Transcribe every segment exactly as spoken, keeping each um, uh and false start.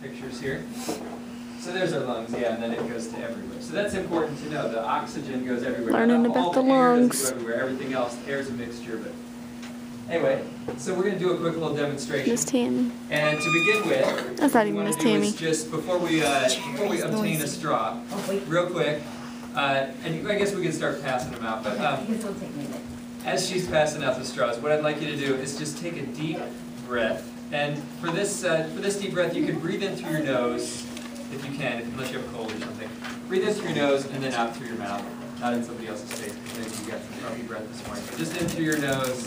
pictures here. So there's our lungs, yeah, and then it goes to everywhere. So that's important to know. The oxygen goes everywhere. Learning Now, about all the the air lungs. doesn't go everywhere. Everything else, air is a mixture, but anyway. So we're going to do a quick little demonstration. Miss Tammy. And to begin with, That's not even what we Miss want to do Tammy. is just before we uh, before we obtain a straw, real quick, uh, and I guess we can start passing them out. But um, as she's passing out the straws, what I'd like you to do is just take a deep breath. And for this uh, for this deep breath, you can breathe in through your nose, if you can, unless you have a cold or something. Breathe in through your nose and then out through your mouth, not in somebody else's face, because maybe you got some puppy breath this morning. But just in through your nose.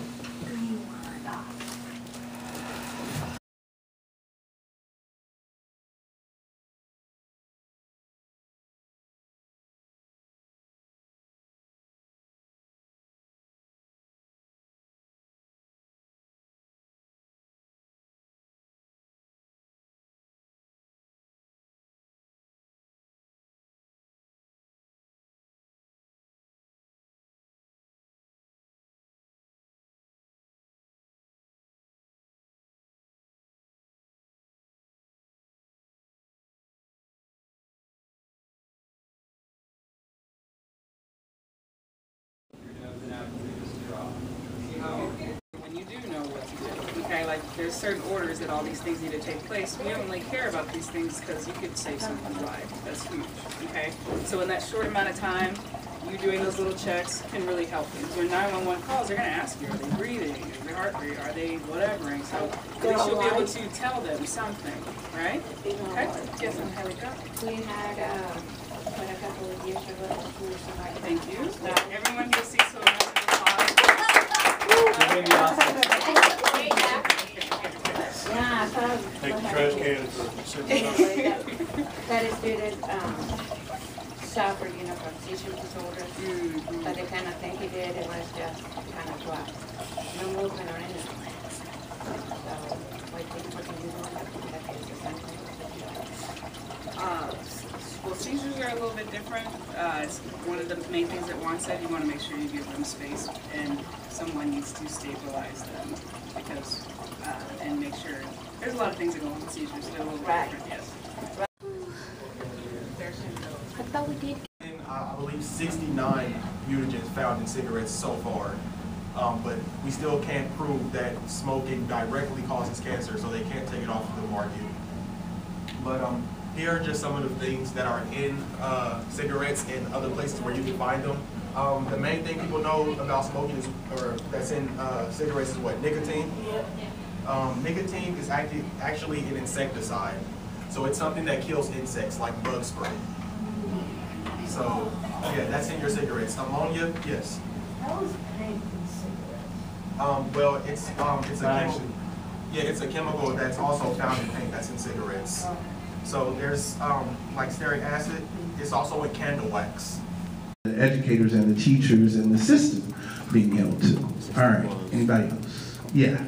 When you do know what to do, okay, like there's certain orders that all these things need to take place. We only care about these things because you could save someone's life. That's huge, okay? So in that short amount of time, you doing those little checks can really help you. So when nine one one calls, they're going to ask you, are they breathing? Is their heart rate? Are they whatever? And so at least you'll be able to tell them something, right? Okay? Yes, I'm Haley Cup. We had uh, quite a couple of years ago. Thank you. Now, everyone gets to see so much. Maybe awesome. Yeah, I thought. Take the trash cans. That is student um, suffered, you know, from seizure disorders. Mm-hmm. But the kind of thing he did, it was just kind of what? No movement or anything. So, I think what can you do in that case is something? Uh, well, seizures are a little bit different. Uh, it's one of the main things that Juan said. You want to make sure you give them space, and someone needs to stabilize them because, uh, and make sure. There's a lot of things that go on with seizures. They're a little bit Right. different, yes. I thought we did. I believe sixty-nine mutagens found in cigarettes so far, um, but we still can't prove that smoking directly causes cancer, so they can't take it off of the market. But um, here are just some of the things that are in uh, cigarettes and other places where you can find them. Um, the main thing people know about smoking is, or that's in uh, cigarettes is what? Nicotine. Um, nicotine is acti actually an insecticide, so it's something that kills insects like bug spray. So, yeah, that's in your cigarettes. Ammonia, yes. How is paint in cigarettes? Um, well, it's um, it's a chemical. Yeah, it's a chemical that's also found in paint that's in cigarettes. So there's um, like stearic acid. It's also in candle wax. The educators and the teachers and the system being held to. All right. Anybody else? Yeah.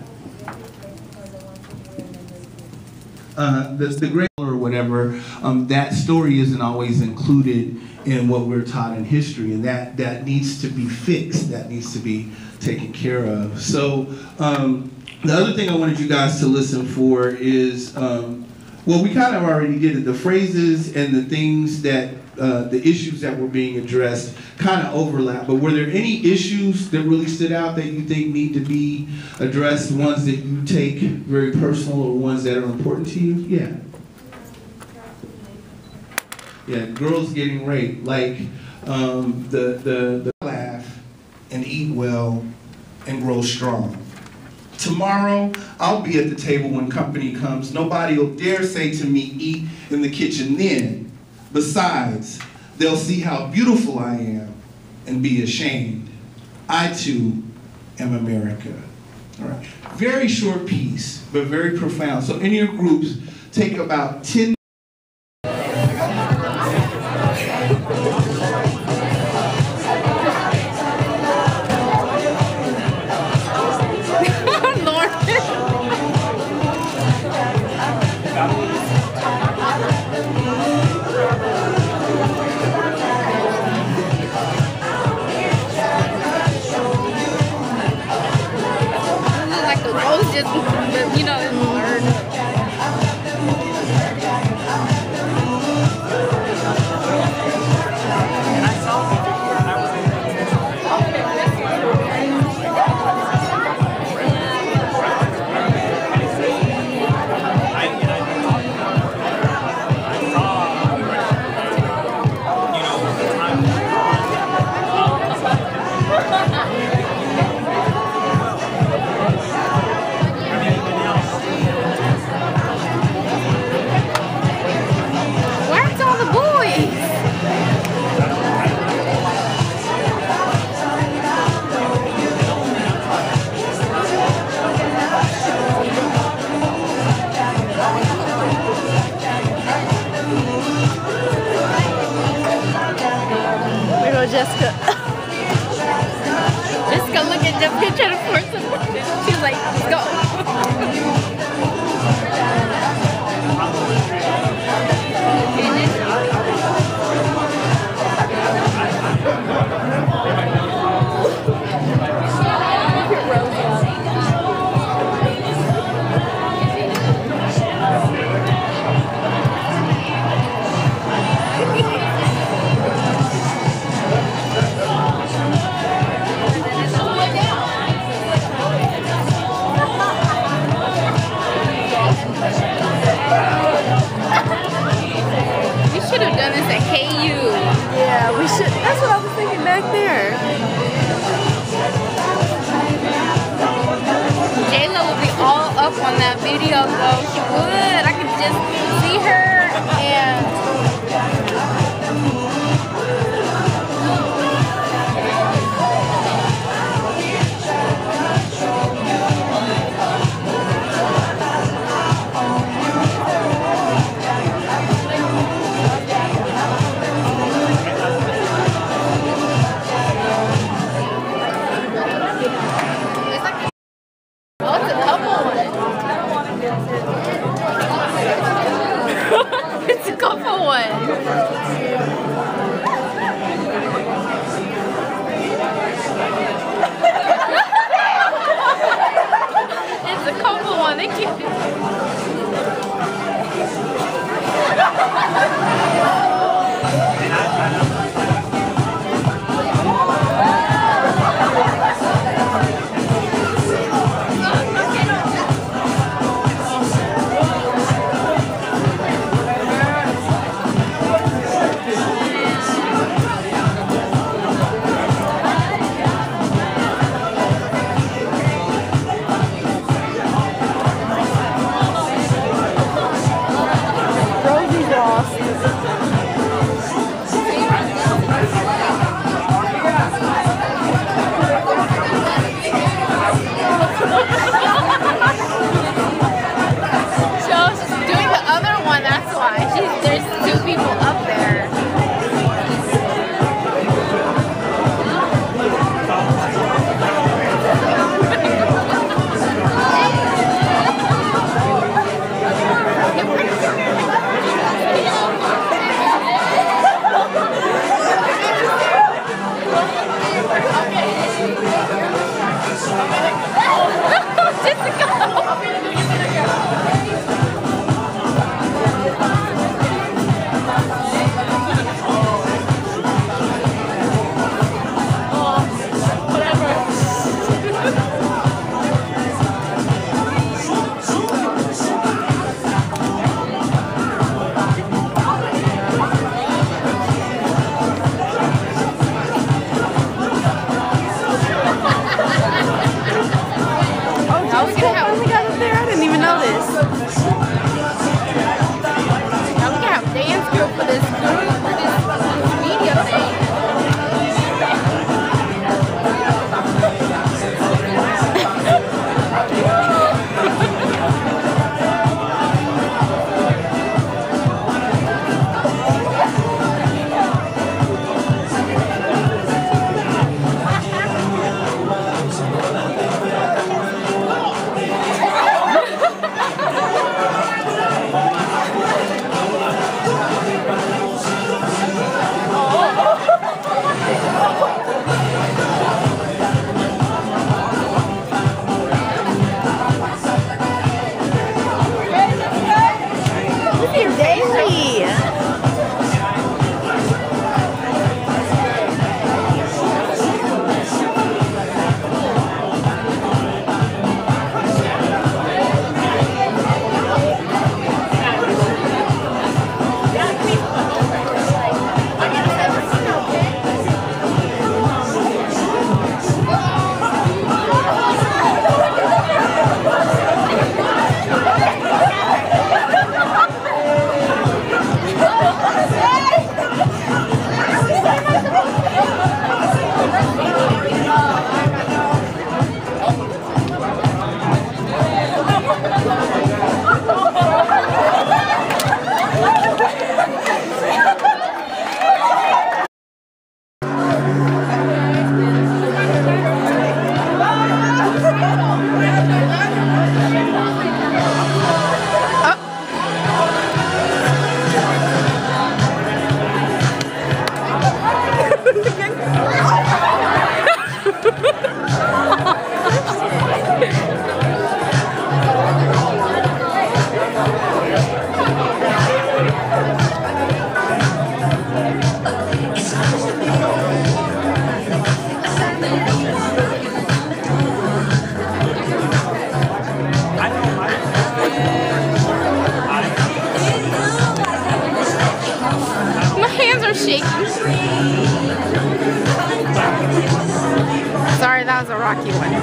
Uh, the, the great or whatever, um, that story isn't always included in what we're taught in history, and that, that needs to be fixed, that needs to be taken care of. So um, the other thing I wanted you guys to listen for is, um, well, we kind of already did it, the phrases and the things that, uh, the issues that were being addressed kind of overlap, but were there any issues that really stood out that you think need to be addressed, ones that you take very personal or ones that are important to you? Yeah. Yeah, girls getting raped, like um, the, the, the laugh and eat well and grow strong. Tomorrow, I'll be at the table when company comes. Nobody will dare say to me, eat in the kitchen then. Besides, they'll see how beautiful I am and be ashamed. I too am America. All right. Very short piece, but very profound. So in your groups, take about ten Like the rose just, you know, it's blurred. Jessica. Jessica, look at Jessica trying to force him. She's like, let's go. Yeah, we should. That's what I was thinking back there. Jayla would be all up on that video though. She would. I could just see her and it's a couple one. It's a couple one. They can't do shaking. Sorry, that was a rocky one.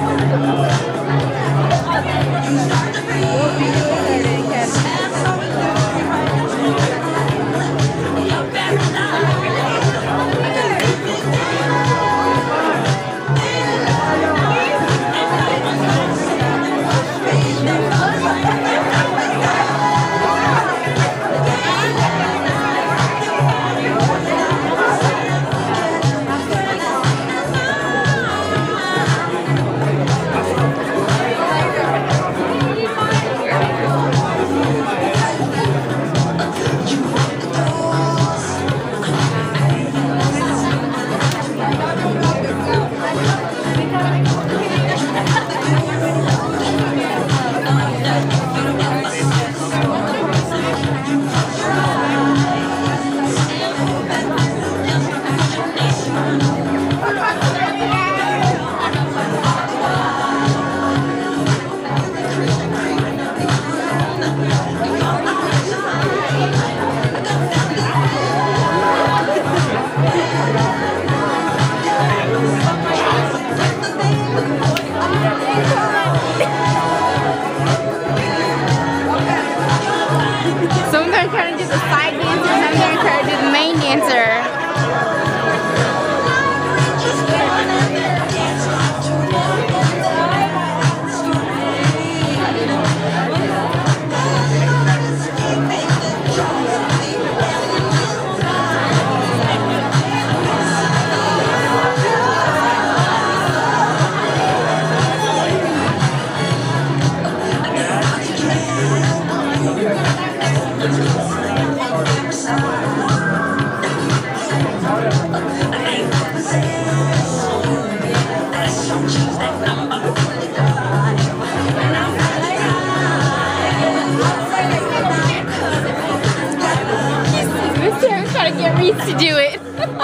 To do it.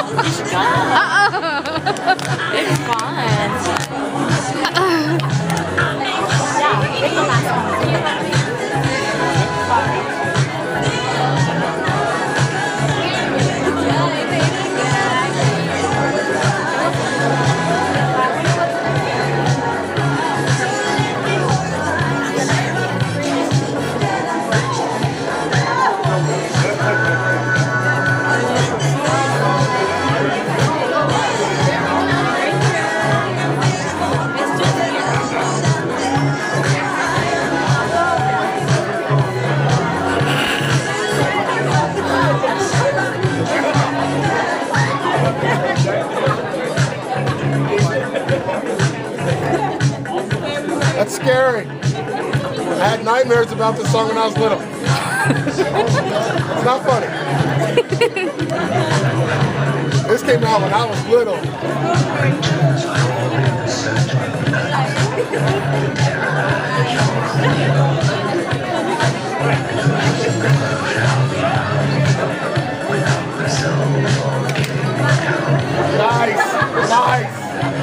uh-uh. It's fun. Uh-uh. Yeah, take the last one. That's scary. I had nightmares about this song when I was little. It's not funny. This came out when I was little. Nice, nice.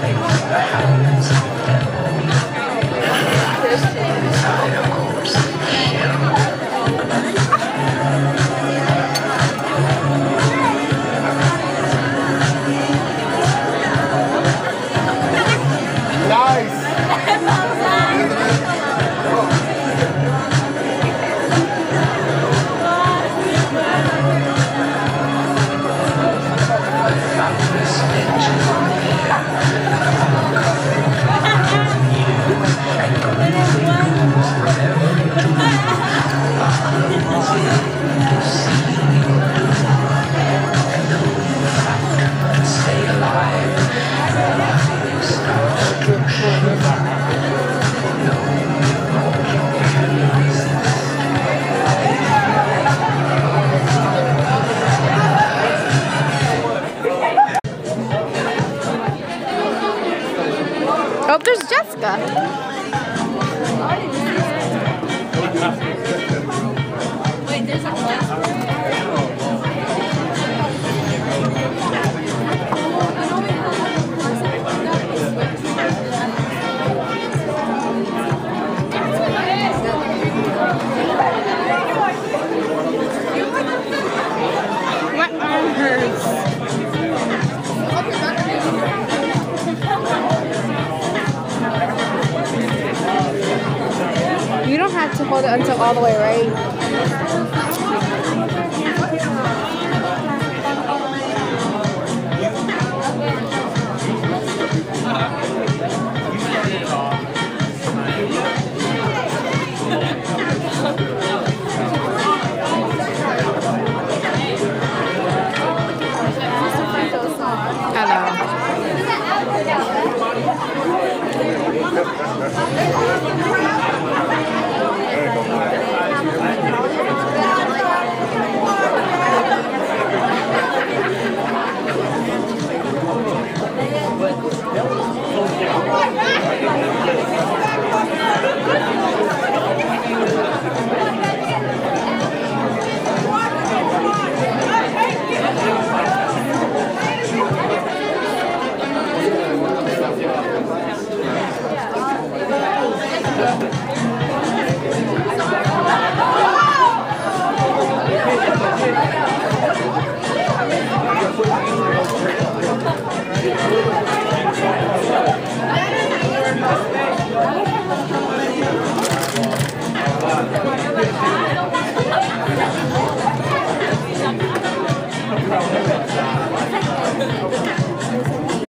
Oh, there's Jessica. Wait, there's a My arm hurts. until all the way, right?